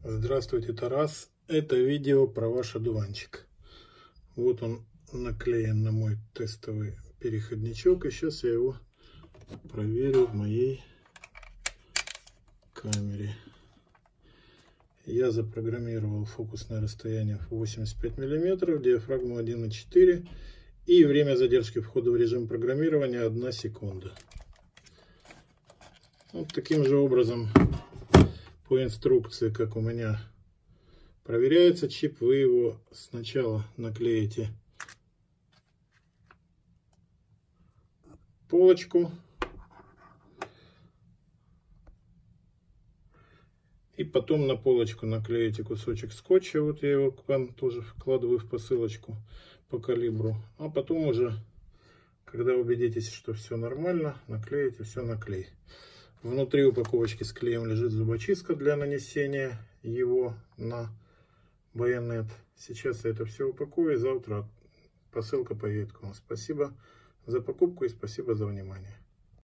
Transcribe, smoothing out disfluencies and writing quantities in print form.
Здравствуйте, Тарас. Это видео про ваш одуванчик. Вот он наклеен на мой тестовый переходничок. И сейчас я его проверю в моей камере. Я запрограммировал фокусное расстояние 85 мм, диафрагму 1,4 и время задержки входа в режим программирования 1 секунда. Вот таким же образом, по инструкции, как у меня проверяется чип, вы его сначала наклеите полочку и потом на полочку наклеите кусочек скотча. Вот я его к вам тоже вкладываю в посылочку по калибру, а потом уже, когда убедитесь, что все нормально, наклеите все на клей. Внутри упаковочки с клеем лежит зубочистка для нанесения его на байонет. Сейчас я это все упакую, и завтра посылка поедет к вам. Спасибо за покупку и спасибо за внимание.